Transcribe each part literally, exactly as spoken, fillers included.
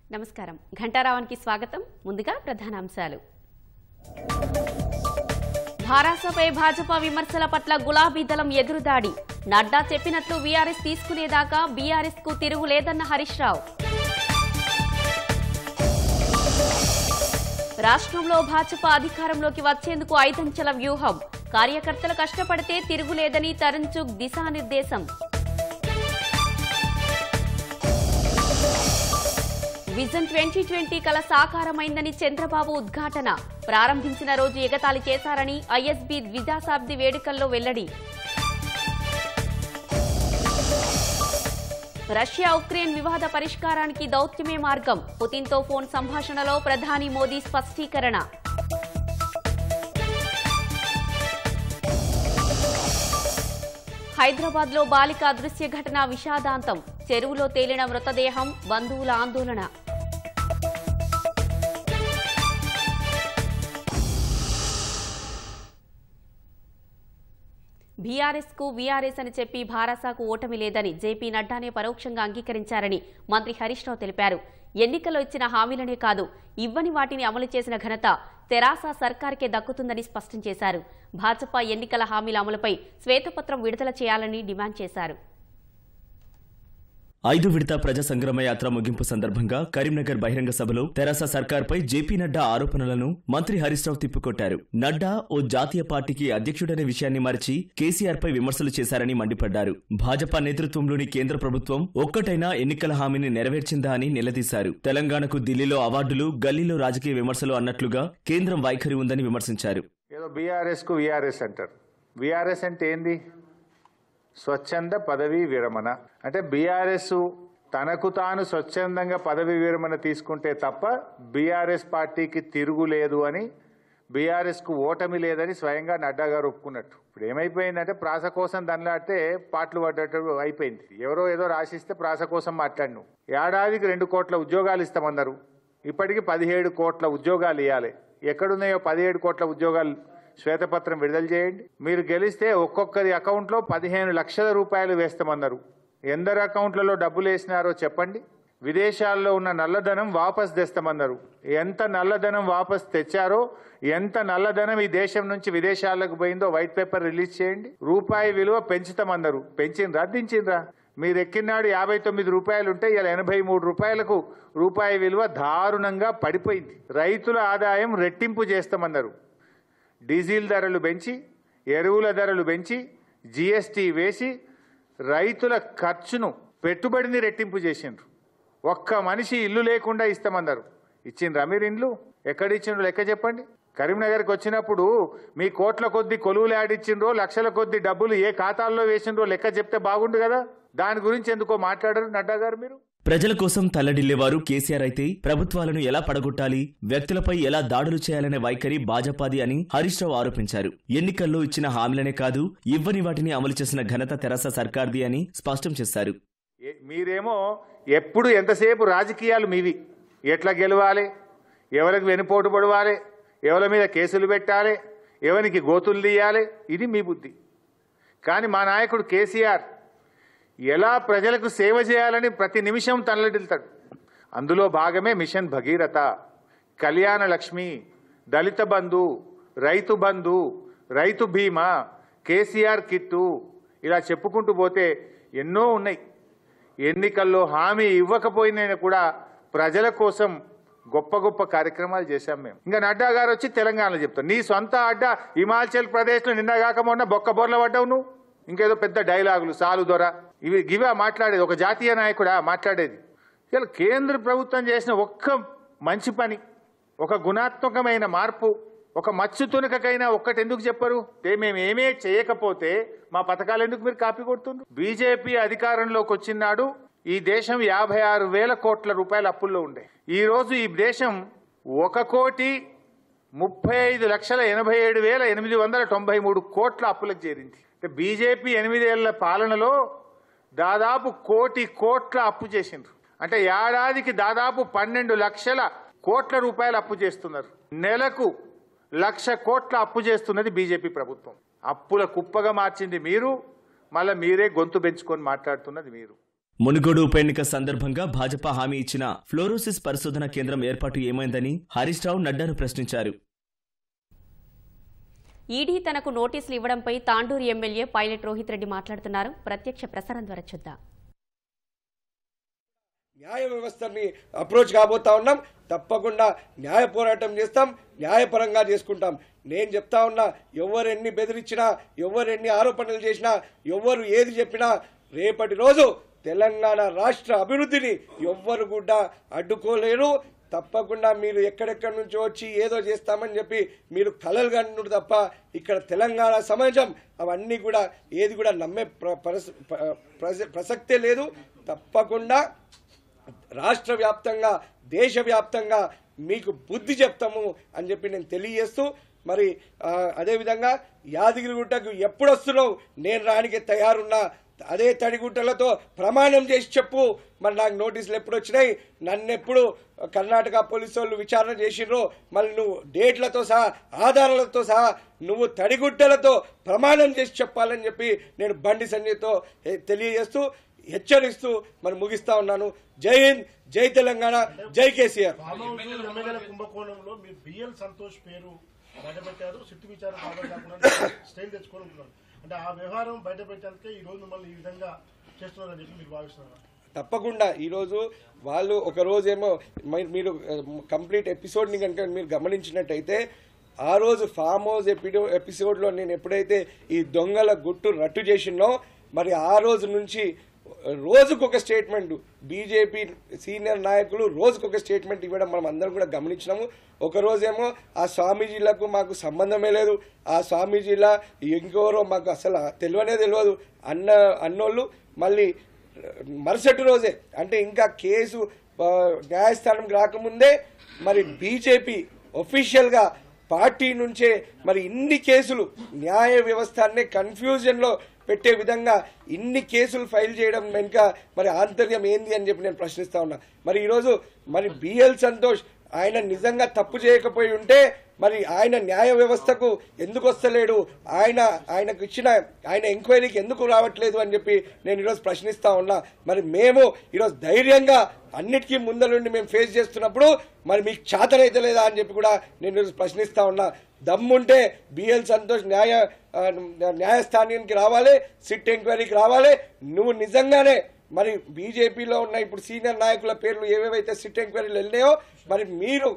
నమస్కారం ఘంటారావానికి స్వాగతం ముందుగా ప్రధానాంశాలు భారాసపై భాజపా విమర్శల పట్ల గులాబీ దళం ఎదురుదాడి నడ్డా చెప్పినట్లు వీఆర్ఎస్ తీసుకునేదాకా బీఆర్ఎస్ కు తిరుగులేదన్న హరీష్ రావు రాష్ట్రంలో భాజపా అధికారంలోకి వచ్చేందుకు ఐదంచెల వ్యూహం కార్యకర్తలు కష్టపడితే తిరుగులేదని తరుణ్ చుగ్ దిశానిర్దేశం విజన్ ట్వంటీ ట్వంటీ కల సాకారమైందని చంద్రబాబు ఉద్ఘాటన ప్రారంభించిన రోజు ఎగతాళి చేశారని ఐఎస్బీ ద్విదశాబ్ది వేడుకల్లో వెల్లడి రష్యా ఉక్రెయిన్ వివాద పరిష్కారానికి దౌత్యమే మార్గం పుతిన్తో ఫోన్ సంభాషణలో ప్రధాని మోదీ స్పష్టీకరణ హైదరాబాద్ లో బాలిక అదృశ్య ఘటన విషాదాంతం చెరువులో తేలిన మృతదేహం బంధువుల ఆందోళన బీఆర్ఎస్ కు వీఆర్ఎస్ అని చెప్పి భారాసాకు ఓటమి లేదని జేపీ నడ్డానే పరోక్షంగా అంగీకరించారని మంత్రి హరీష్ రావు తెలిపారు. ఎన్నికల్లో ఇచ్చిన హామీలనే కాదు ఇవ్వని వాటిని అమలు చేసిన ఘనత తెరాస సర్కార్కే దక్కుతుందని స్పష్టం చేశారు. భాజపా ఎన్నికల హామీల అమలుపై శ్వేతపత్రం విడుదల చేయాలని డిమాండ్ చేశారు. ఐదు విడత ప్రజా సంగ్రామ యాత్ర ముగింపు సందర్భంగా కరీంనగర్ బహిరంగ సభలో తెరాస సర్కార్పై జేపీ నడ్డా ఆరోపణలను మంత్రి హరీష్ రావు తిప్పికొట్టారు. నడ్డా ఓ జాతీయ పార్టీకి అధ్యక్షుడనే విషయాన్ని మరిచి కేసీఆర్ పై విమర్శలు చేశారని మండిపడ్డారు. భాజపా నేతృత్వంలోని కేంద్ర ప్రభుత్వం ఒక్కటైనా ఎన్నికల హామీని నెరవేర్చిందా అని నిలదీశారు. తెలంగాణకు ఢిల్లీలో అవార్డులు, గల్లీలో రాజకీయ విమర్శలు అన్నట్లుగా కేంద్రం వైఖరి ఉందని విమర్శించారు. బీఆర్ఎస్ కు వీఆర్ఎస్ అంటారు. వీఆర్ఎస్ అంటే ఏంది? స్వచ్ఛంద పదవీ విరమణ. అంటే బీఆర్ఎస్ తనకు తాను స్వచ్ఛందంగా పదవీ విరమణ తీసుకుంటే తప్ప బీఆర్ఎస్ పార్టీకి తిరుగులేదు అని, బీఆర్ఎస్ కు ఓటమి లేదని స్వయంగా నడ్డా గారు ఒప్పుకున్నట్టు. ఇప్పుడు ఏమైపోయిందంటే ప్రాస కోసం దండలాడితే పాటలు పడ్డట్టు అయిపోయింది. ఎవరో ఏదో రాసిస్తే ప్రాస కోసం మాట్లాడిను. ఏడాదికి రెండు కోట్ల ఉద్యోగాలు ఇస్తామన్నారు. ఇప్పటికి పదిహేడు కోట్ల ఉద్యోగాలు ఇవ్వాలి. ఎక్కడున్నాయో పదిహేడు కోట్ల ఉద్యోగాలు శ్వేతపత్రం విడుదల చేయండి. మీరు గెలిస్తే ఒక్కొక్కరి అకౌంట్లో పదిహేను లక్షల రూపాయలు వేస్తామన్నారు. ఎందరు అకౌంట్లలో డబ్బులు వేసినారో చెప్పండి. విదేశాల్లో ఉన్న నల్లధనం వాపస్ తెస్తామన్నారు. ఎంత నల్లధనం వాపస్ తెచ్చారో, ఎంత నల్లధనం ఈ దేశం నుంచి విదేశాలకు పోయిందో వైట్ పేపర్ రిలీజ్ చేయండి. రూపాయి విలువ పెంచుతామన్నారు. పెంచిండ్రా, దించిండ్రా? మీరు ఎక్కినాడు యాభై తొమ్మిది రూపాయలు ఉంటే ఇలా ఎనభై మూడు రూపాయలకు రూపాయి విలువ దారుణంగా పడిపోయింది. రైతుల ఆదాయం రెట్టింపు చేస్తామన్నారు. డీజిల్ ధరలు పెంచి, ఎరువుల ధరలు పెంచి, జీఎస్టీ వేసి రైతుల ఖర్చును, పెట్టుబడిని రెట్టింపు చేసిండ్రు. ఒక్క మనిషి ఇల్లు లేకుండా ఇస్తామన్నారు. ఇచ్చిండ్రా మీరు ఇండ్లు? ఎక్కడిచ్చిండ్రు లెక్క చెప్పండి. కరీంనగర్కి వచ్చినప్పుడు మీ కోట్ల కొద్ది కొలువులు ఆడిచ్చిండ్రో, లక్షల కొద్ది డబ్బులు ఏ ఖాతాల్లో వేసిండ్రో లెక్క చెప్తే బాగుండు కదా. దాని గురించి ఎందుకో మాట్లాడరు నడ్డా గారు మీరు? ప్రజల కోసం తల్లడిల్లేవారు కేసీఆర్ అయితే ప్రభుత్వాలను ఎలా పడగొట్టాలి, వ్యక్తులపై ఎలా దాడులు చేయాలనే వైఖరి భాజపాది అని హరీష్ రావు ఆరోపించారు. ఎన్నికల్లో ఇచ్చిన హామీలనే కాదు ఇవ్వని వాటిని అమలు చేసిన ఘనత తెరాస సర్కార్ది అని స్పష్టం చేశారు. మీరేమో ఎప్పుడు ఎంతసేపు రాజకీయాలు మీవి. ఎట్లా గెలవాలి, ఎవరికి వెనుపోటు పడవాలి, ఎవరి మీద కేసులు పెట్టాలి, ఎవరికి గోతులు తీయాలి, ఇది మీ బుద్ధి. కానీ మా నాయకుడు కేసీఆర్ ఎలా ప్రజలకు సేవ చేయాలని ప్రతి నిమిషం తనలడిల్తాడు. అందులో భాగమే మిషన్ భగీరథ, కళ్యాణ లక్ష్మి, దళిత బంధు, రైతు బంధు, రైతు బీమా, కేసీఆర్ కిట్టు, ఇలా చెప్పుకుంటూ పోతే ఎన్నో ఉన్నాయి. ఎన్నికల్లో హామీ ఇవ్వకపోయినా కూడా ప్రజల కోసం గొప్ప గొప్ప కార్యక్రమాలు చేశాం మేము. ఇంకా నడ్డా గారు వచ్చి తెలంగాణలో చెప్తారు, నీ సొంత అడ్డా హిమాచల్ ప్రదేశ్లో నిన్న కాక మొన్న బొక్క బొర్ల పడ్డావు నువ్వు. ఇంకేదో పెద్ద డైలాగులు, సాలు దొర, ఇవి గివా మాట్లాడేది? ఒక జాతీయ నాయకుడా మాట్లాడేది? ఇలా కేంద్ర ప్రభుత్వం చేసిన ఒక్క మంచి పని, ఒక గుణాత్మకమైన మార్పు, ఒక మచ్చు తునకకైనా ఒక్కటి ఎందుకు చెప్పరు? మేము ఏమే చేయకపోతే మా పథకాలు ఎందుకు మీరు కాపీ కొడుతున్నారు? బీజేపీ అధికారంలోకి వచ్చినాడు ఈ దేశం యాభై ఆరు వేల కోట్ల రూపాయల అప్పుల్లో ఉండే. ఈ రోజు ఈ దేశం ఒక కోటి ముప్పై ఐదు లక్షల ఎనభై ఏడు వేల ఎనిమిది వందల తొంభై మూడు కోట్ల అప్పులకు చేరింది. బీజేపీ ఎనిమిదేళ్ల పాలనలో దాదాపు కోటి కోట్ల అప్పు చేసిండ్రు. అంటే ఏడాదికి దాదాపు పన్నెండు లక్షల కోట్ల రూపాయలు అప్పు చేస్తున్నారు. నెలకు లక్ష కోట్ల అప్పు చేస్తున్నది బీజేపీ ప్రభుత్వం. అప్పుల కుప్పగా మార్చింది మీరు, మళ్ళీ మీరే గొంతు పెంచుకొని మాట్లాడుతున్నది మీరు. మునుగోడు ఉప ఎన్నిక సందర్భంగా భాజపా హామీ ఇచ్చిన ఫ్లోరోసిస్ పరిశోధన కేంద్రం ఏర్పాటు ఏమైందని హరీష్ రావు నడ్డాను ప్రశ్నించారు. ఈడీ తనకు నోటీసులు ఇవ్వడంపై తాండూరు ఎమ్మెల్యే పైలట్ రోహిత్ రెడ్డి మాట్లాడుతున్నారు. ప్రత్యక్ష ప్రసారం ద్వారా చూద్దాం. న్యాయ వ్యవస్థని అప్రోచ్ కాబోతా ఉన్నాం. తప్పకుండా న్యాయ పోరాటం చేస్తాం, న్యాయపరంగా చేసుకుంటాం. నేను చెప్తా ఉన్నా, ఎవరు ఎన్ని బెదిరించినా, ఎవరు ఎన్ని ఆరోపణలు చేసినా, ఎవరు ఏది చెప్పినా రేపటి రోజు తెలంగాణ రాష్ట్ర అభివృద్ధిని ఎవ్వరు కూడా అడ్డుకోలేరు. తప్పకుండా మీరు ఎక్కడెక్కడి నుంచో వచ్చి ఏదో చేస్తామని చెప్పి మీరు కలలు కంటున్నారు తప్ప ఇక్కడ తెలంగాణ సమాజం అవన్నీ కూడా ఏది కూడా నమ్మే ప్రసక్తే లేదు. తప్పకుండా రాష్ట్ర వ్యాప్తంగా దేశవ్యాప్తంగా మీకు బుద్ధి చెప్తాము అని చెప్పి నేను తెలియజేస్తూ, మరి అదేవిధంగా యాదగిరిగుట్టకు ఎప్పుడు వస్తున్నావు, నేను రానికి తయారున్నా, అదే తడిగుట్టలతో ప్రమాణం చేసి చెప్పు. మరి నాకు నోటీసులు ఎప్పుడు వచ్చినాయి, నన్ను ఎప్పుడు కర్ణాటక పోలీసు వాళ్ళు విచారణ చేసిర్రో, మళ్ళీ నువ్వు డేట్లతో సహా ఆధారాలతో సహా నువ్వు తడిగుట్టలతో ప్రమాణం చేసి చెప్పాలని చెప్పి నేను బండి సంజయ్తో తెలియజేస్తూ హెచ్చరిస్తూ మరి ముగిస్తా ఉన్నాను. జై హింద్, జై తెలంగాణ, జై కేసీఆర్. కుంభకోణంలో మీరు బిఎల్ సంతోష్ పేరు బయటపెట్టారు, సిట్టు విచారణ కాకుండా స్టైల్ తెచ్చుకోవాలనుకున్నారు. అంటే ఆ వ్యవహారం బయట పెట్టాలంటే ఈ రోజు మిమ్మల్ని ఈ విధంగా చేస్తున్నారని చెప్పి మీరు భావిస్తున్నారు? తప్పకుండా ఈరోజు వాళ్ళు ఒక రోజేమో మీరు కంప్లీట్ ఎపిసోడ్ని కనుక మీరు గమనించినట్టయితే, ఆ రోజు ఫామ్ హౌస్ ఎపిడో ఎపిసోడ్లో నేను ఎప్పుడైతే ఈ దొంగల గుట్టు రట్టు చేసినో, మరి ఆ రోజు నుంచి రోజుకొక స్టేట్మెంట్ బీజేపీ సీనియర్ నాయకులు రోజుకొక స్టేట్మెంట్ ఇవ్వడం మనం అందరం కూడా గమనించినాము. ఒకరోజేమో ఆ స్వామీజీలకు మాకు సంబంధమే లేదు, ఆ స్వామీజీలా ఇంకెవరో మాకు అసలు తెలియనే తెలియదు అన్న అన్నోళ్ళు మళ్ళీ మరుసటి రోజే, అంటే ఇంకా కేసు న్యాయస్థానంకి రాకముందే మరి బీజేపీ ఒఫీషియల్గా పార్టీ నుంచే మరి ఇన్ని కేసులు న్యాయ వ్యవస్థనే కన్ఫ్యూజన్లో పెట్టే విధంగా ఇన్ని కేసులు ఫైల్ చేయడం వెనుక మరి ఆంతర్యం ఏంది అని చెప్పి నేను ప్రశ్నిస్తా ఉన్నా. మరి ఈరోజు మరి బిఎల్ సంతోష్ ఆయన నిజంగా తప్పు చేయకపోయి ఉంటే మరి ఆయన న్యాయ వ్యవస్థకు ఎందుకు వస్తలేడు, ఆయన ఆయనకు ఇచ్చిన ఆయన ఎంక్వైరీకి ఎందుకు రావట్లేదు అని చెప్పి నేను ఈరోజు ప్రశ్నిస్తా ఉన్నా. మరి మేము ఈరోజు ధైర్యంగా అన్నిటికీ ముందరుండి మేము ఫేస్ చేస్తున్నప్పుడు మరి మీకు చేతనైతే లేదా అని చెప్పి కూడా నేను ఈరోజు ప్రశ్నిస్తా ఉన్నా. దమ్ముంటే బిఎల్ సంతోష్ న్యాయ న్యాయస్థానానికి రావాలి, సిట్ ఎంక్వైరీకి రావాలి. నువ్వు నిజంగానే మరి బీజేపీలో ఉన్న ఇప్పుడు సీనియర్ నాయకుల పేర్లు ఏవేవైతే సిట్ ఎంక్వైరీలు వెళ్ళినాయో మరి మీరు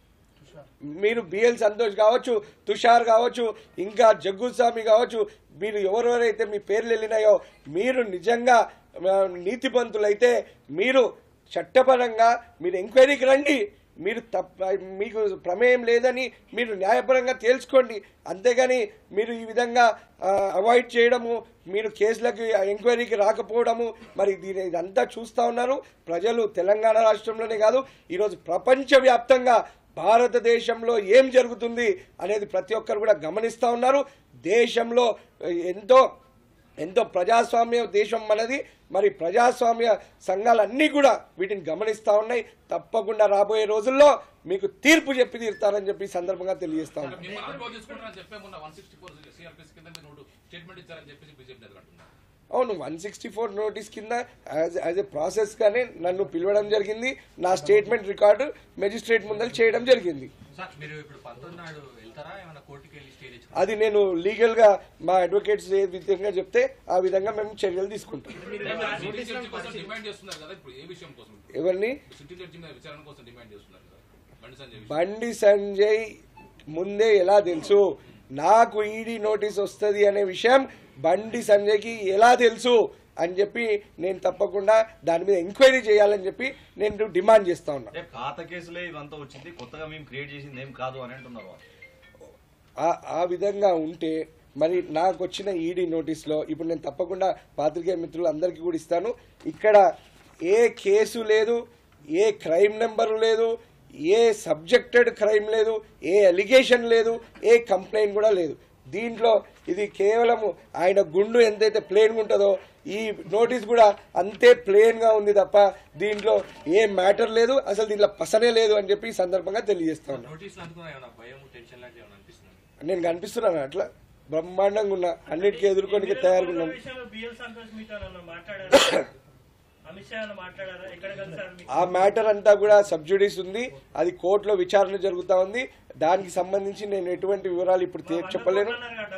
మీరు బిఎల్ సంతోష్ కావచ్చు, తుషార్ కావచ్చు, ఇంకా జగ్గుస్వామి కావచ్చు, మీరు ఎవరెవరైతే మీ పేర్లు వెళ్ళినాయో మీరు నిజంగా నీతిపంతులైతే మీరు చట్టపరంగా మీరు ఎంక్వైరీకి రండి. మీరు తప్ప మీకు ప్రమేయం లేదని మీరు న్యాయపరంగా తేల్చుకోండి. అంతేగాని మీరు ఈ విధంగా అవాయిడ్ చేయడము, మీరు కేసులకి ఎంక్వైరీకి రాకపోవడము, మరి దీని ఇదంతా చూస్తూ ఉన్నారు ప్రజలు. తెలంగాణ రాష్ట్రంలోనే కాదు, ఈరోజు ప్రపంచవ్యాప్తంగా భారతదేశంలో ఏం జరుగుతుంది అనేది ప్రతి ఒక్కరు కూడా గమనిస్తూ ఉన్నారు. దేశంలో ఎంతో ఎంతో ప్రజాస్వామ్య దేశం మనది. మరి ప్రజాస్వామ్య సంఘాలన్నీ కూడా వీటిని గమనిస్తూ ఉన్నాయి. తప్పకుండా రాబోయే రోజుల్లో మీకు తీర్పు చెప్పి తీరుతారని చెప్పి సందర్భంగా తెలియజేస్తా ఉన్నాం. అవును, వన్ సిక్స్టీ ఫోర్ నోటీస్ కింద యాజ్ ఎ ప్రాసెస్ గానే నన్ను పిలవడం జరిగింది. నా స్టేట్మెంట్ రికార్డు మెజిస్ట్రేట్ ముందర చేయడం జరిగింది. అది నేను లీగల్ గా మా అడ్వకేట్స్ ఏ విధంగా చెప్తే ఆ విధంగా మేము చర్యలు తీసుకుంటాం. ఎవరిని? బండి సంజయ్ ముందే ఎలా తెలుసు? నాకు ఈడీ నోటీస్ వస్తుంది అనే విషయం బండి సంజయ్కి ఎలా తెలుసు అని చెప్పి నేను తప్పకుండా దాని మీద ఎంక్వైరీ చేయాలని చెప్పి నేను డిమాండ్ చేస్తా ఉన్నా. పాత కేసులే ఇదంతా వచ్చింది, కొత్తగా మేము క్రియేట్ చేసింది ఏం కాదు అని అంటున్నారు. ఆ విధంగా ఉంటే మరి నాకు వచ్చిన ఈడీ నోటీస్లో ఇప్పుడు నేను తప్పకుండా పాత్రికేయ మిత్రులు అందరికీ కూడా ఇస్తాను. ఇక్కడ ఏ కేసు లేదు, ఏ క్రైమ్ నెంబరు లేదు, ఏ సబ్జెక్టెడ్ క్రైమ్ లేదు, ఏ అలిగేషన్ లేదు, ఏ కంప్లైంట్ కూడా లేదు. దీంట్లో ఇది కేవలము ఆయన గుండు ఎంతైతే ప్లేన్గా ఉంటుందో ఈ నోటీస్ కూడా అంతే ప్లేన్గా ఉంది తప్ప దీంట్లో ఏ మ్యాటర్ లేదు, అసలు దీంట్లో పసనే లేదు అని చెప్పి ఈ సందర్భంగా తెలియజేస్తాను. నేను కనిపిస్తున్నాను అట్లా బ్రహ్మాండంగా ఉన్నా, అన్నిటికీ ఎదుర్కొని తయారుగా ఉన్నాం. ఆ మ్యాటర్ అంతా కూడా సబ్జుడీస్ ఉంది, అది కోర్టులో విచారణ జరుగుతా ఉంది. దానికి సంబంధించి నేను ఎటువంటి వివరాలు ఇప్పుడు చెప్పలేను.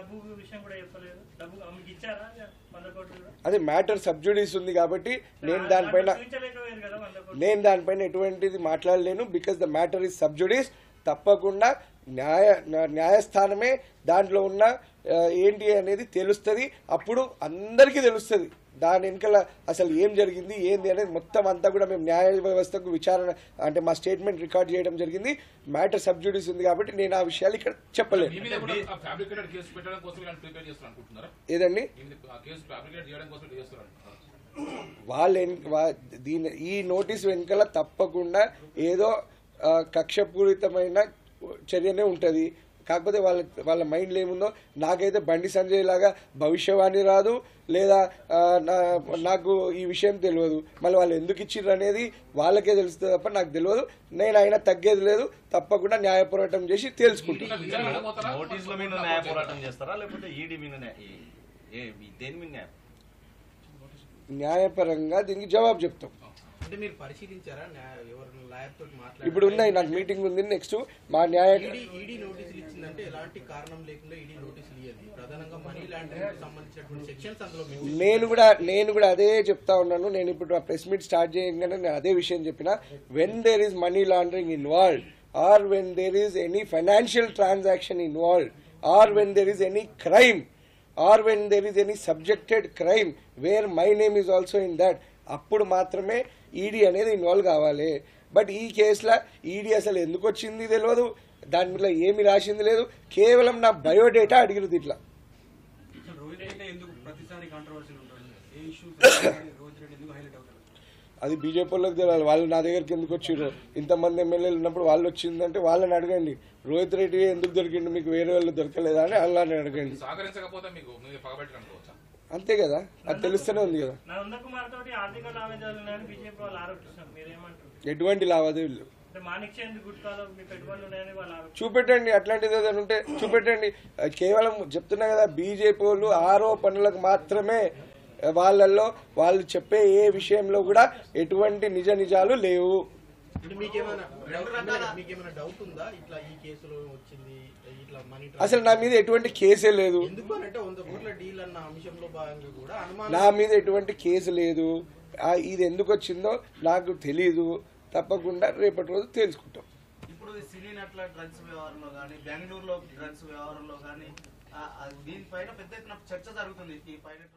అది మ్యాటర్ సబ్జుడీస్ ఉంది కాబట్టి నేను దానిపైన నేను దానిపైన ఎటువంటిది మాట్లాడలేను. Because the matter is sub judice. తప్పకుండా న్యాయ న్యాయస్థానమే దాంట్లో ఉన్న ఏంటి అనేది తెలుస్తుంది. అప్పుడు అందరికీ తెలుస్తుంది దాని వెనకాల అసలు ఏం జరిగింది ఏంది అనేది మొత్తం అంతా కూడా మేము న్యాయ వ్యవస్థకు విచారణ అంటే మా స్టేట్మెంట్ రికార్డ్ చేయడం జరిగింది. మ్యాటర్ సబ్జుడీస్ ఉంది కాబట్టి నేను ఆ విషయాలు ఇక్కడ చెప్పలేను. ఏదండి వాళ్ళ దీని ఈ నోటీస్ వెనకాల తప్పకుండా ఏదో కక్షపూరితమైన చర్యనే ఉంటుంది. కాకపోతే వాళ్ళ వాళ్ళ మైండ్లో ఏముందో నాకైతే బండి సంజయ్ లాగా భవిష్యవాణి రాదు, లేదా నాకు ఈ విషయం తెలియదు. మళ్ళీ వాళ్ళు ఎందుకు ఇచ్చిర్రు అనేది వాళ్ళకే తెలుస్తుంది తప్ప నాకు తెలియదు. నేను అయినా తగ్గేది లేదు. తప్పకుండా న్యాయ పోరాటం చేసి తెలుసుకుంటాను. న్యాయపరంగా దీనికి జవాబు చెప్తాం. ఇప్పుడు ఉన్నాయి, నాకు మీటింగ్ ఉంది. నెక్స్ట్ మా న్యాయ నేను కూడా నేను కూడా అదే చెప్తా ఉన్నాను. నేను ఇప్పుడు ప్రెస్ మీట్ స్టార్ట్ చేయగానే నేను అదే విషయం చెప్పిన. When there is money laundering involved or when there is any financial transaction involved or when there is any crime or when there is any subjected crime where my name is also in that, అప్పుడు మాత్రమే ED అనేది involve కావాలి. But ఈ కేసులో ED అసలు ఎందుకు వచ్చింది తెలియదు, దాని మీద ఏమి రాసింది లేదు. కేవలం నా బయోడేటా అడిగిరు ఇట్లా. అది బీజేపీ వాళ్ళకి తెలియాలి. వాళ్ళు నా దగ్గరికి ఎందుకు వచ్చిర్రు, ఇంతమంది ఎమ్మెల్యేలు ఉన్నప్పుడు వాళ్ళు వచ్చిందంటే వాళ్ళని అడగండి. రోహిత్ రెడ్డి ఎందుకు దొరికిండు మీకు, వేరే వాళ్ళు దొరకలేదా అని వాళ్ళని అడగండి. అంతే కదా, అది తెలుస్తూనే ఉంది కదా. ఎటువంటి లావాదేవీలు చూపెట్టండి, అట్లాంటిది ఏదైనా ఉంటే చూపెట్టండి. కేవలం చెప్తున్నా కదా, బీజేపీ వాళ్ళు ఆరోపణలకు మాత్రమే, వాళ్ళల్లో వాళ్ళు చెప్పే ఏ విషయంలో కూడా ఎటువంటి నిజ నిజాలు లేవు. అసలు నా మీద ఎటువంటి కేసే లేదు, నా మీద ఎటువంటి కేసు లేదు. ఇది ఎందుకు వచ్చిందో నాకు తెలీదు. తప్పకుండా రేపటి రోజు తెలుసుకుంటాం. ఇప్పుడు సినీ నట్ల డ్రగ్స్ వ్యవహారంలో కానీ, బెంగళూరులో డ్రగ్స్ వ్యవహారంలో కానీ దీనిపైన పెద్ద ఎత్తున చర్చ జరుగుతుంది. ఈ పైలట్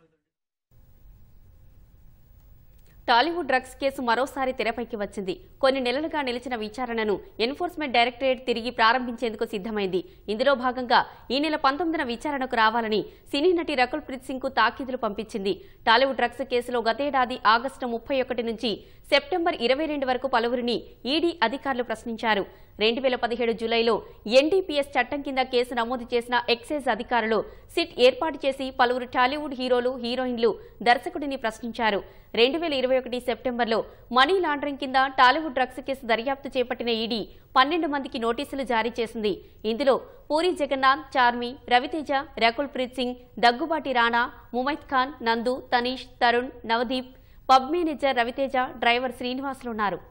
టాలీవుడ్ డ్రగ్స్ కేసు మరోసారి తెరపైకి వచ్చింది. కొన్ని నెలలుగా నిలిచిన విచారణను ఎన్ఫోర్స్మెంట్ డైరెక్టరేట్ తిరిగి ప్రారంభించేందుకు సిద్ధమైంది. ఇందులో భాగంగా ఈ నెల పంతొమ్మిదిన విచారణకు రావాలని సినీ నటి రకుల్ ప్రీత్ సింగ్ కు తాకీదులు పంపించింది. టాలీవుడ్ డ్రగ్స్ కేసులో గతేడాది ఆగస్టు ముప్పై ఒకటి నుంచి సెప్టెంబర్ ఇరవై రెండు వరకు పలువురిని ఈడీ అధికారులు ప్రశ్నించారు. రెండు వేల పదిహేడు జూలైలో ఎన్డీపీఎస్ చట్టం కింద కేసు నమోదు చేసిన ఎక్సైజ్ అధికారులు సిట్ ఏర్పాటు చేసి పలువురు టాలీవుడ్ హీరోలు, హీరోయిన్లు, దర్శకుడిని ప్రశ్నించారు. రెండు వేల ఇరవై ఒకటి సెప్టెంబర్లో మనీ లాండరింగ్ కింద టాలీవుడ్ డ్రగ్స్ కేసు దర్యాప్తు చేపట్టిన ఈడీ పన్నెండు మందికి నోటీసులు జారీ చేసింది. ఇందులో puri Jagannadh, Charmi, Raviteja, Rakul Preet Singh, Daggubati Rana, Mumaith Khan, Nandu, Tanish, Tarun, Navdeep, pub manager Raviteja, driver శ్రీనివాసులున్నారు.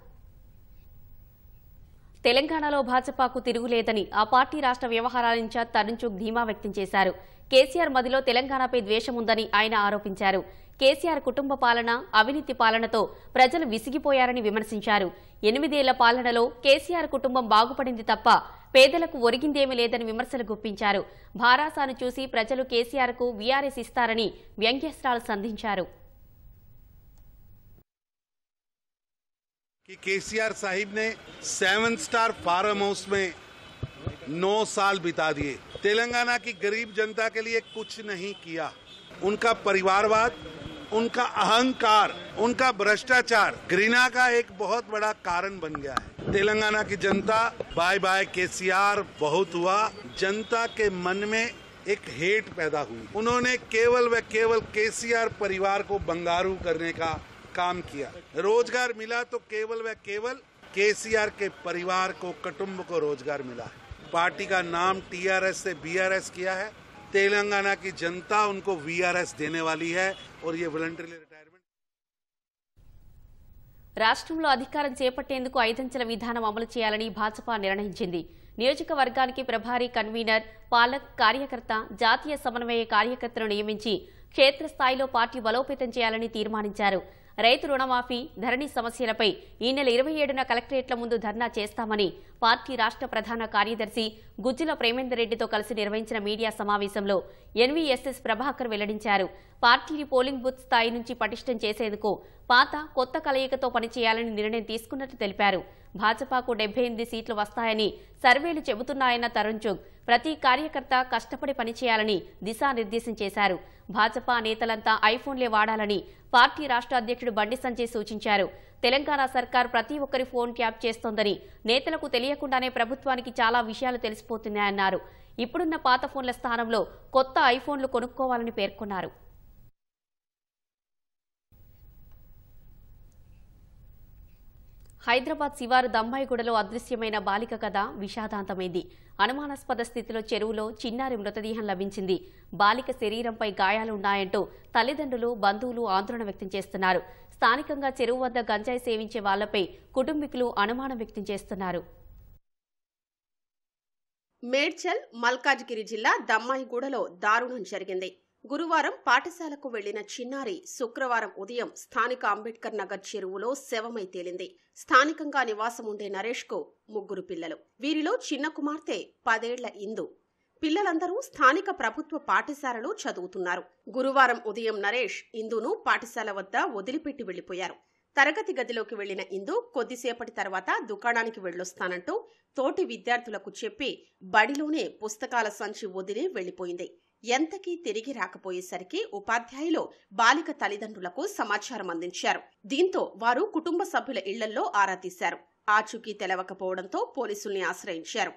తెలంగాణలో భాజపాకు తిరుగులేదని ఆ పార్టీ రాష్ట్ర వ్యవహారాల ఇన్ఛార్జ్ తరుణ్ చుగ్ ధీమా వ్యక్తం చేశారు. కేసీఆర్ మదిలో తెలంగాణపై ద్వేషం ఉందని ఆయన ఆరోపించారు. కేసీఆర్ కుటుంబ పాలన, అవినీతి పాలనతో ప్రజలు విసిగిపోయారని విమర్శించారు. ఎనిమిదేళ్ల పాలనలో కేసీఆర్ కుటుంబం బాగుపడింది తప్ప పేదలకు ఒరిగిందేమీ లేదని విమర్శలు గుప్పించారు. భారాసాను చూసి ప్రజలు కేసీఆర్ కు వీఆర్ఎస్ ఇస్తారని వ్యంగ్యాస్త్రాలు సంధించారు. कि केसीआर साहिब ने सेवन स्टार फार्म हाउस में नौ साल बिता दिए, तेलंगाना की गरीब जनता के लिए कुछ नहीं किया. उनका परिवारवाद, उनका अहंकार, उनका भ्रष्टाचार घृणा का एक बहुत बड़ा कारण बन गया है. तेलंगाना की जनता बाय बाय केसीआर बहुत हुआ, जनता के मन में एक हेट पैदा हुई. उन्होंने केवल व केवल केसीआर परिवार को बंगारू करने का काम किया. रोजगार मिला तो केवल व केवल केसीआर के परिवार को, कुटुंब को रोजगार मिला है. पार्टी का नाम टीआरएस से बीआरएस किया है. तेलंगाना की जनता उनको वीआरएस देने वाली है और ये वॉलंटरी रिटायरमेंट రాష్ట్రంలో అధికారం చేపట్టేందుకు ఐదంచెల విధానం అమలు చేయాలని భాజపా నిర్ణయించింది. నియోజకవర్గానికి ప్రభారీ కన్వీనర్, పాలక్, కార్యకర్త, జాతీయ సమన్వయ కార్యకర్తను నియమించి క్షేత్రస్థాయిలో పార్టీ బలోపేతం చేయాలని తీర్మానించారు. రైతు రుణమాఫీ, ధరణి సమస్యలపై ఈ నెల ఇరవై ఏడున కలెక్టరేట్ల ముందు ధర్నా చేస్తామని పార్టీ రాష్ట్ర ప్రధాన కార్యదర్శి గుజ్జుల ప్రేమేందర్ రెడ్డితో కలిసి నిర్వహించిన మీడియా సమావేశంలో ఎన్వీఎస్ఎస్ ప్రభాకర్ వెల్లడించారు. పార్టీని పోలింగ్ బూత్ స్థాయి నుంచి పటిష్టం చేసేందుకు పాత, కొత్త కలయికతో పనిచేయాలని నిర్ణయం తీసుకున్నట్టు తెలిపారు. భాజపాకు డెబ్బై ఎనిమిది సీట్లు వస్తాయని సర్వేలు చెబుతున్నాయన్న తరుణ్ చుగ్ ప్రతి కార్యకర్త కష్టపడి పనిచేయాలని దిశానిర్దేశం చేశారు. భాజపా నేతలంతా ఐఫోన్లే వాడాలని పార్టీ రాష్ట్ర అధ్యక్షుడు బండి సంజయ్ సూచించారు. తెలంగాణ సర్కార్ ప్రతి ఒక్కరి ఫోన్ ట్యాప్ చేస్తోందని, నేతలకు తెలియకుండానే ప్రభుత్వానికి చాలా విషయాలు తెలిసిపోతున్నాయన్నారు. ఇప్పుడున్న పాత ఫోన్ల స్థానంలో కొత్త ఐఫోన్లు కొనుక్కోవాలని పేర్కొన్నారు. హైదరాబాద్ శివారు దమ్మాయిగూడలో అదృశ్యమైన బాలిక కథ విషాదాంతమైంది. అనుమానాస్పద స్థితిలో చెరువులో చిన్నారి మృతదేహం లభించింది. బాలిక శరీరంపై గాయాలున్నాయంటూ తల్లిదండ్రులు, బంధువులు ఆందోళన వ్యక్తం చేస్తున్నారు. స్థానికంగా చెరువు వద్ద గంజాయి సేవించే వాళ్లపై కుటుంబీకులు అనుమానం వ్యక్తం చేస్తున్నారు. మేడ్చల్, మల్కాజ్గిరి జిల్లా దమ్మాయిగూడలో దారుణం జరిగింది. గురువారం పాఠశాలకు వెళ్లిన చిన్నారి శుక్రవారం ఉదయం స్థానిక అంబేద్కర్ నగర్ చెరువులో శవమై తేలింది. స్థానికంగా నివాసం ఉండే నరేష్ కు ముగ్గురు పిల్లలు. వీరిలో చిన్న కుమార్తె పదేళ్ల ఇందు. పిల్లలందరూ స్థానిక ప్రభుత్వ పాఠశాలలో చదువుతున్నారు. గురువారం ఉదయం నరేష్ ఇందును పాఠశాల వద్ద వదిలిపెట్టి వెళ్లిపోయారు. తరగతి గదిలోకి వెళ్లిన ఇందు కొద్దిసేపటి తర్వాత దుకాణానికి వెళ్లొస్తానంటూ తోటి విద్యార్థులకు చెప్పి బడిలోనే పుస్తకాల సంచి వదిలి వెళ్లిపోయింది. ఎంతకీ తిరిగి రాకపోయేసరికి ఉపాధ్యాయులు బాలిక తల్లిదండ్రులకు సమాచారం అందించారు. దీంతో వారు కుటుంబ సభ్యుల ఇళ్లలో ఆరా తీశారు. ఆచూకీ తెలవకపోవడంతో పోలీసుల్ని ఆశ్రయించారు.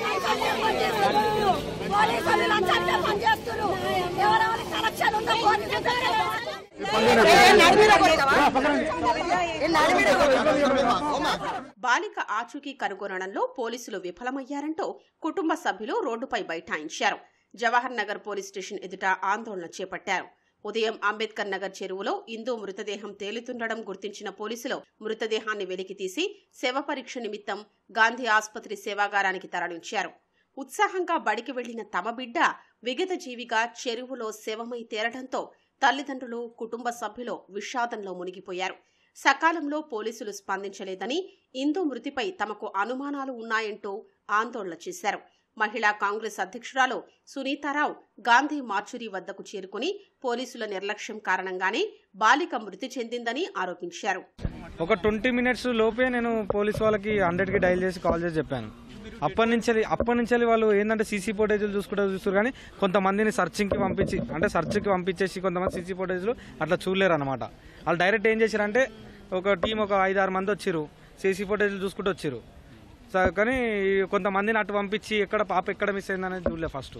బాలిక ఆచూకీ కనుగొనడంలో పోలీసులు విఫలమయ్యారంటూ కుటుంబ సభ్యులు రోడ్డుపై బైఠాయించారు. జవహర్ నగర్ పోలీస్ స్టేషన్ ఎదుట ఆందోళన చేపట్టారు. ఉదయం అంబేద్కర్ నగర్ చెరువులో ఇందు మృతదేహం తేలుతుండడం గుర్తించిన పోలీసులు మృతదేహాన్ని వెలికితీసి శవ పరీక్ష నిమిత్తం గాంధీ ఆసుపత్రి సేవాగారానికి తరలించారు. ఉత్సాహంగా బడికి వెళ్లిన తమ బిడ్డ విగత జీవిగా చెరువులో శవమై తేలడంతో తల్లిదండ్రులు, కుటుంబ సభ్యులు విషాదంలో మునిగిపోయారు. సకాలంలో పోలీసులు స్పందించలేదని, ఇందు మృతిపై తమకు అనుమానాలు ఉన్నాయంటూ ఆందోళన చేశారు. మహిళా కాంగ్రెస్ అధ్యక్షురాలు సునీతారావు గాంధీ మార్చురీ వద్దకు చేరుకుని పోలీసుల నిర్లక్ష్యం కారణంగానే బాలిక మృతి చెందిందని ఆరోపించారు. ఒక ట్వంటీ మినిట్స్ లోపే నేను పోలీసు వాళ్ళకి హండ్రెడ్ కి డైల్ చేసి కాల్ చేసి చెప్పాను. అప్పటి నుంచి అప్పటి నుంచి వాళ్ళు ఏంటంటే సీసీ ఫోటేజ్లు చూసుకుంటూ చూస్తారు కానీ కొంతమందిని సర్చింగ్కి పంపించి అంటే సర్చ్కి పంపించేసి కొంతమంది సీసీ ఫోటేజ్లు అట్లా చూడలేరు అనమాట. వాళ్ళు డైరెక్ట్ ఏం చేశారంటే ఒక టీం ఒక ఐదు ఆరు మంది వచ్చారు, సీసీ ఫోటేజ్లు చూసుకుంటూ వచ్చారు. కానీ కొంతమందిని అటు పంపించి ఎక్కడ పాప ఎక్కడ మిస్ అయిందనేది చూడలేదు. ఫస్ట్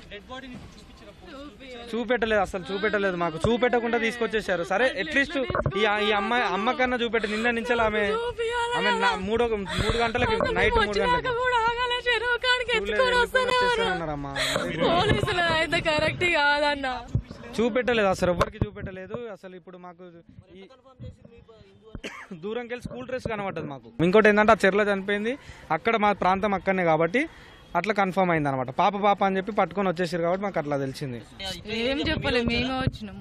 చూపెట్టలేదు, అసలు చూపెట్టలేదు. మాకు చూపెట్టకుండా తీసుకొచ్చేసారు. సరే అట్లీస్ట్ ఈ అమ్మాయి అమ్మ కన్నా చూపెట్టి నిన్న నుంచి ఆమె ఆమె మూడు మూడు గంటలకి నైట్ మూడు గంటలకి చూపెట్టలేదు, అసలు ఎవరికి చూపెట్టలేదు. అసలు ఇప్పుడు మాకు దూరంకి వెళ్ళి స్కూల్ డ్రెస్ కనబడ్డది మాకు. ఇంకోటి ఏంటంటే ఆ చెర్లో చనిపోయింది, అక్కడ మా ప్రాంతం అక్కడనే కాబట్టి అట్లా కన్ఫర్మ్ అయింది అనమాట. పాప పాప అని చెప్పి పట్టుకొని వచ్చేసారు కాబట్టి మాకు అట్లా తెలిసింది. ఏం చెప్పలేదు, మేమే వచ్చినాం.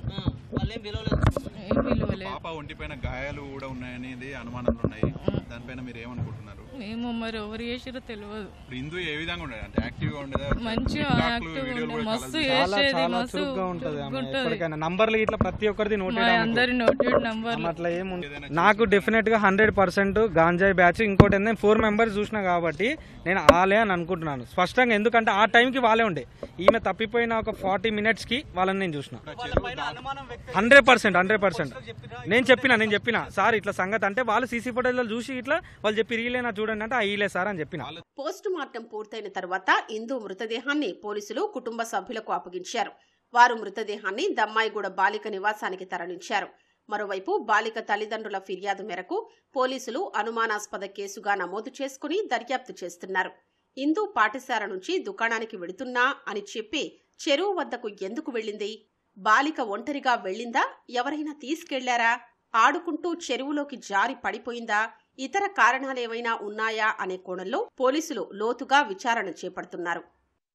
పాప ఒంటిపైన గాయాలు కూడా ఉన్నాయనేది అనుమానాలు ఉన్నాయి. దానిపైన మీరు ఏమనుకుంటున్నారు? ఏమో మరి ఎవరు చేసిరో తెలియదు. హిందూ ఏ విధంగా ఉండేది అంటే యాక్టివ్ గా ఉండేదా? మంచిగా మస్తు చేసేది, మస్తు ఎప్పటికైనా నంబర్లు ఇట్లా ప్రతి ఒక్కరిది అందరి నోటెడ్ నంబర్ అట్లా ఏముంది. నాకు డెఫినెట్ గా హండ్రెడ్ పర్సెంట్ గాంజాయి బ్యాచ్. ఇంకోటి ఏంటంటే ఫోర్ మెంబర్స్ చూసినా కాబట్టి నేను ఆలే అని అనుకుంటున్నాను స్పష్టంగా. ఎందుకంటే ఆ టైంకి వాళ్ళే ఉండే. ఈమె తప్పిపోయిన ఒక ఫార్టీ మినిట్స్ కి వాళ్ళని నేను చూసిన. హండ్రెడ్ పర్సెంట్ హండ్రెడ్ పర్సెంట్ నేను చెప్పిన నేను చెప్పిన సార్ ఇట్లా సంగతి అంటే వాళ్ళు సీసీ ఫోటోలు చూసి ఇట్లా వాళ్ళు చెప్పి రీలేనా చూడండి అంటే ఈలే సార్ అని చెప్పిన. పోస్ట్ మార్టం పూర్తయిన తర్వాత ఇందు మృతదేహాన్ని పోలీసులు కుటుంబ సభ్యులకు అప్పగించారు. వారు మృతదేహాన్ని దమ్మాయిగూడ బాలిక నివాసానికి తరలించారు. మరోవైపు బాలిక తల్లిదండ్రుల ఫిర్యాదు మేరకు పోలీసులు అనుమానాస్పద కేసుగా నమోదు చేసుకుని దర్యాప్తు చేస్తున్నారు. ఇందు పాఠశాల నుంచి దుకాణానికి వెళుతున్నా అని చెప్పి చెరువు వద్దకు ఎందుకు వెళ్లింది? బాలిక ఒంటరిగా వెళ్లిందా? ఎవరైనా తీసుకెళ్లారా? ఆడుకుంటూ చెరువులోకి జారి పడిపోయిందా, ఇతర కారణాలేమైనా ఉన్నాయా అనే కోణంలో పోలీసులు లోతుగా విచారణ చేపడుతున్నారు.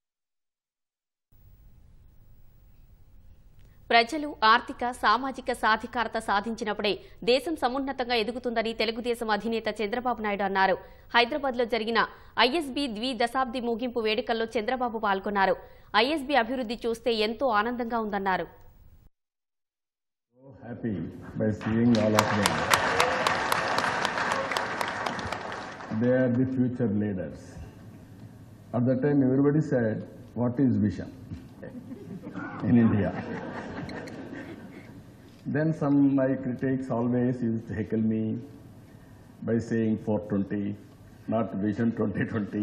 ప్రజలు ఆర్థిక సామాజిక సాధికారత సాధించినప్పుడే దేశం సమున్నతంగా ఎదుగుతుందని తెలుగుదేశం అధినేత చంద్రబాబు నాయుడు అన్నారు. హైదరాబాద్లో జరిగిన ఐఎస్బీ ద్వి దశాబ్ది ముగింపు వేడుకల్లో చంద్రబాబు పాల్గొన్నారు. ఐఎస్బీ అభివృద్ధి చూస్తే ఎంతో ఆనందంగా ఉందన్నారు. They are the future leaders. At that time, everybody said, "What is vision in India?" Then some my critics always used to heckle me by saying four twenty, not Vision twenty twenty.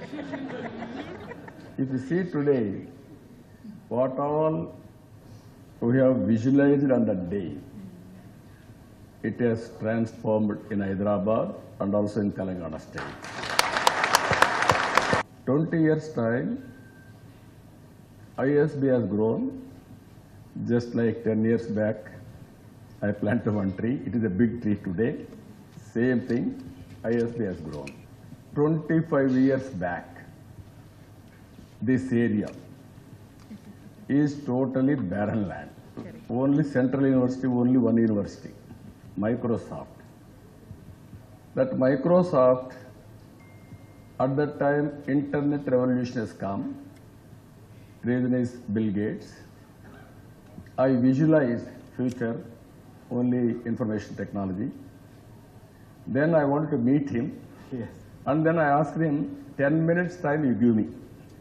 If you see today, what all we have visualized on that day, it has transformed in Hyderabad and also in Telangana state. twenty years time, I S B has grown just like ten years back. I planted one tree. It is a big tree today. Same thing, I S B has grown. twenty-five years back, this area is totally barren land. Only Central University, only one university, Microsoft. That Microsoft, at that time, internet revolution has come. Reason is Bill Gates. I visualized future only information technology. Then I wanted to meet him. Yes. And then I asked him, ten minutes time you give me.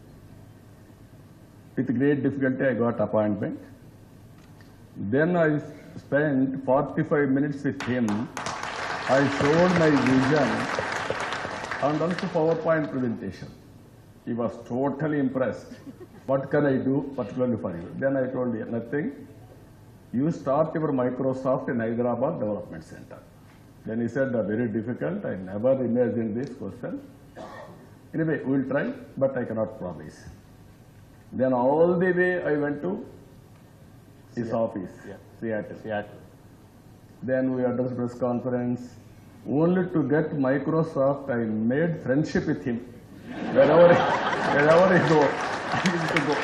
With great difficulty I got appointment. Then I spent forty-five minutes with him. I showed my vision and also PowerPoint presentation. He was totally impressed. What can I do particularly for you? Then I told him, nothing. You start your Microsoft in Hyderabad Development Center. Then he said, very difficult. I never imagined this question. Anyway, we will try, but I cannot promise. Then all the way I went to his Seattle. office, yeah. Seattle. Seattle. Then we addressed press conference. Only to get Microsoft, I made friendship with him. Wherever, wherever I go, I used to go.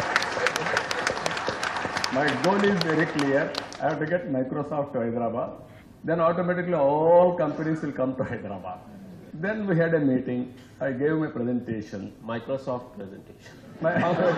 My goal is very clear. I have to get Microsoft to Hyderabad. Then automatically all companies will come to Hyderabad. Then we had a meeting. I gave my presentation. Microsoft presentation. My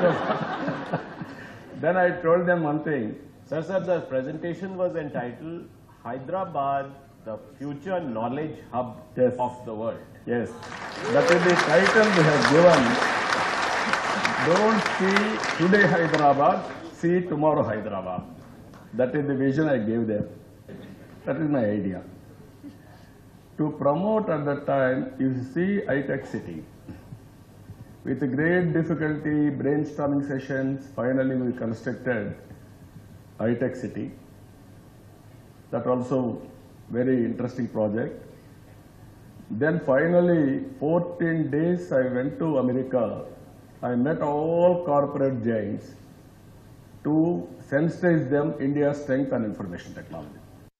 Then I told them one thing. Sir, sir, the presentation was entitled Hyderabad, the future knowledge hub yes. of the world. Yes. That is the title we have given. Don't see today Hyderabad, see tomorrow Hyderabad. That is the vision I gave them. That is my idea. To promote at that time, you see high-tech city. With great difficulty, brainstorming sessions, finally we constructed high-tech city. That also very interesting project. Then finally, fourteen days I went to America. I met all corporate giants to sensitize them India's strength and information technology.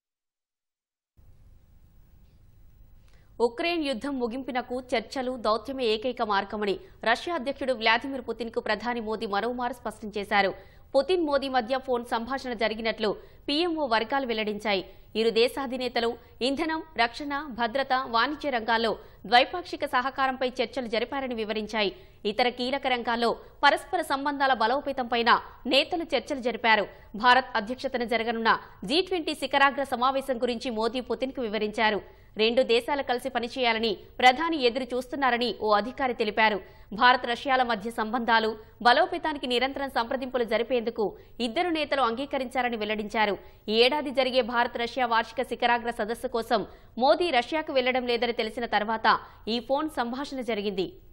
Ukraine యుద్ధం ముగింపునకు చర్చలు దౌత్యమే ఏకైక మార్గమని Russia అధ్యక్షుడు Vladimir Putin కు ప్రధాని మోదీ మరోమారు స్పష్టం చేశారు. పుతిన్ మోదీ మధ్య ఫోన్ సంభాషణ జరిగినట్లు పీఎంఓ వర్గాలు వెల్లడించాయి. ఇరు దేశాధినేతలు ఇంధనం, రక్షణ, భద్రత, వాణిజ్య రంగాల్లో ద్వైపాక్షిక సహకారంపై చర్చలు జరిపారని వివరించాయి. ఇతర కీలక రంగాల్లో పరస్పర సంబంధాల బలోపేతంపైన నేతలు చర్చలు జరిపారు. భారత్ అధ్యక్షతన జరగనున్న జీ ట్వంటీ శిఖరాగ్ర సమావేశం గురించి మోదీ పుతిన్ కు వివరించారు. రెండు దేశాలు కలిసి పనిచేయాలని ప్రధాని ఎదురు చూస్తున్నారని ఓ అధికారి తెలిపారు. భారత్ రష్యాల మధ్య సంబంధాలు బలోపేతానికి నిరంతరం సంప్రదింపులు జరిపేందుకు ఇద్దరు నేతలు అంగీకరించారని వెల్లడించారు. ఈ ఏడాది జరిగే భారత్ రష్యా వార్షిక శిఖరాగ్ర సదస్సు కోసం మోదీ రష్యాకు వెళ్లడం లేదని తెలిసిన తర్వాత ఈ ఫోన్ సంభాషణ జరిగింది.